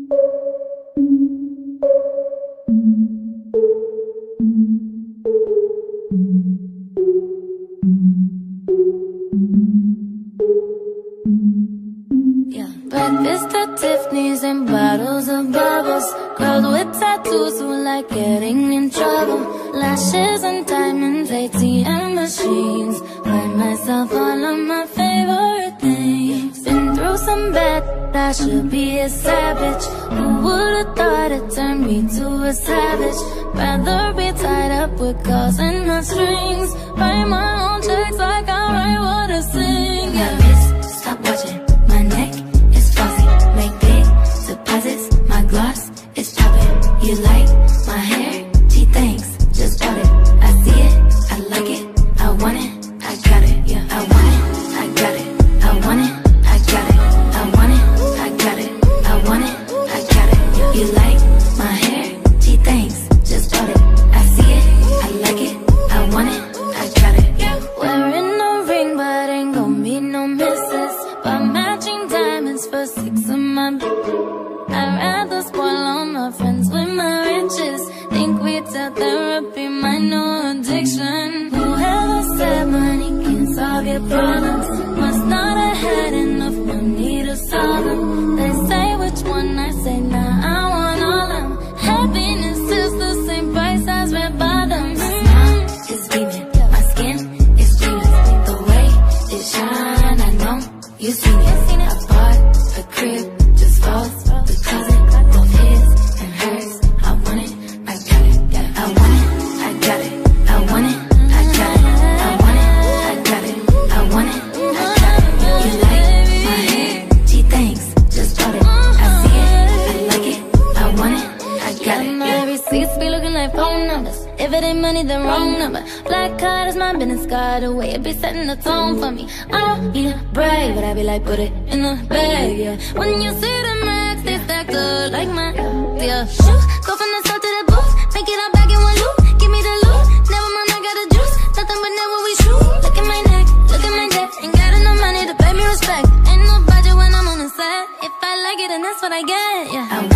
Breakfast at Tiffany's and bottles of bubbles. Girls with tattoos who like getting in trouble. Lashes and diamonds, ATM machines. Buy myself all of my favorite things. Been through some bad, I should be a savage. Who would've thought it turned me to a savage? Rather be tied up with calls and my strings. Write my own checks like I write what I sing. Yeah. My wrist, stop watching. My neck is fuzzy. Make big deposits. My gloss is popping. You like my hair? Gee, thanks. Just bought it. I see it. I like it. I want it. I got it. Yeah. I want it. I got it. I want it. I got it. I want it. I got it. I want it. I got it. Yeah. You like my hair? Gee, thanks. Just bought it. I see it. I like it. I want it. I got it. Yeah. Wearing a ring, but ain't gon' be no misses. But matching diamonds for 6 of my I'd rather spoil all my friends with my riches. Think retail therapy might know addiction. Whoever said money can solve your problems must not have had enough money to solve them. They say which one, I say nah, I want all of them. Happiness is the same price as red bottoms. My smile is beaming, my skin is gleaming. The way it shine, I know you seen it. I bought a crib just for the cousin, both his and hers. I want it, I got it. I want it, I got it. I want it, I got it. I want it, I got it. I want it, I got it. You like my hair? Gee, thanks. Just bought it. I see it, I like it. I want it, I got it. My receipts be looking like phone numbers. If it ain't money, then wrong number. Black card is my business card. The way it be setting the tone for me. I don't need a brag, but I be like, put it in the bag, yeah. When you see the max, they stack up like my, yeah. Shoot, go from the south to the booth. Make it all back in one loop. Give me the loot. Never mind, I got the juice. Nothing but never we shoot. Look at my neck, look at my neck. Ain't got enough money to pay me respect. Ain't no budget when I'm on the set. If I like it, then that's what I get, yeah.